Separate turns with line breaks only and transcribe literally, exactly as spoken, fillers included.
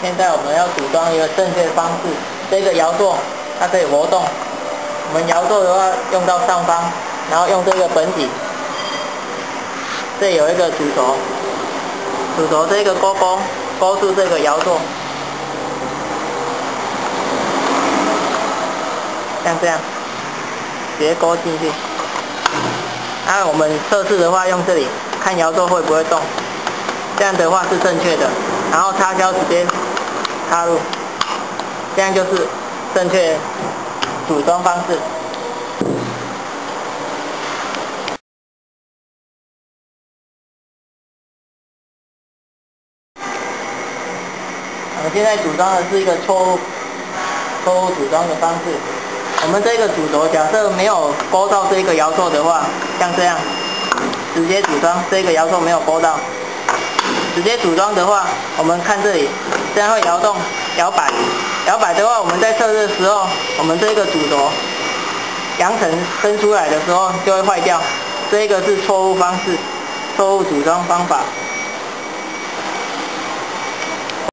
现在我们要组装一个正确的方式。这个摇座它可以活动，我们摇座的话用到上方，然后用这个本体，这里有一个主轴，主轴这个勾勾勾住这个摇座，像这样，直接勾进去。那、啊、我们测试的话，用这里看摇座会不会动，这样的话是正确的。然后插销直接插入，这样就是正确组装方式。我们现在组装的是一个错误错误组装的方式。我们这个主轴假设没有勾到这个摇座的话，像这样直接组装，这个摇座没有勾到。直接组装的话，我们看这里，这样会摇动、摇摆。摇摆的话，我们在测试的时候，我们这个主轴扬层伸出来的时候就会坏掉。这个是错误方式，错误组装方法。